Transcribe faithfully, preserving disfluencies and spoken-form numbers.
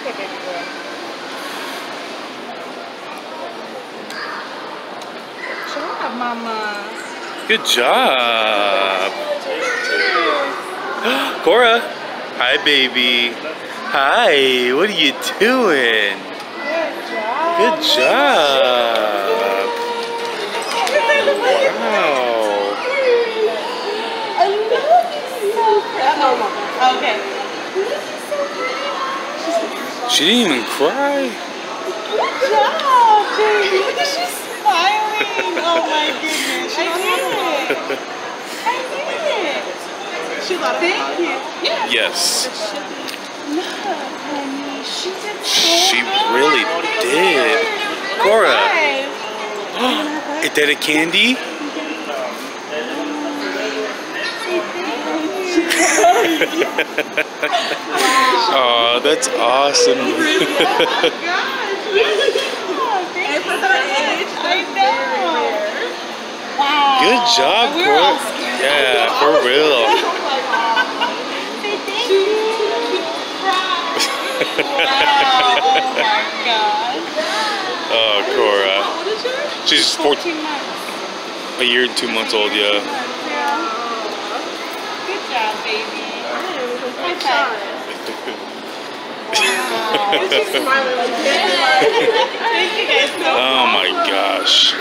Okay, baby girl. Good job, Mama. Good job. Cora. Hi, baby. Hi. What are you doing? Good job. Good job. Wow. I love you so pretty. Okay. She didn't even cry. Good job, baby. Look at she's smiling. Oh my goodness. I did it. I did it. She loved it. Thank you. Yeah. Yes. Look, honey. She did so She good. really did. Cora. High five. Is that a candy? Oh, that's awesome. Oh gosh. Thank you so much. I know. Wow. Good job, We were all Cora. scared. Yeah, for real. Say thank you. Wow. Oh my gosh. Oh, Cora. How old is she? She's fourteen fourteen, months. a year and two months old, yeah. Yeah. Good job, baby. High five. Wow. She's smiling like that. Thank you guys so much. Oh my gosh.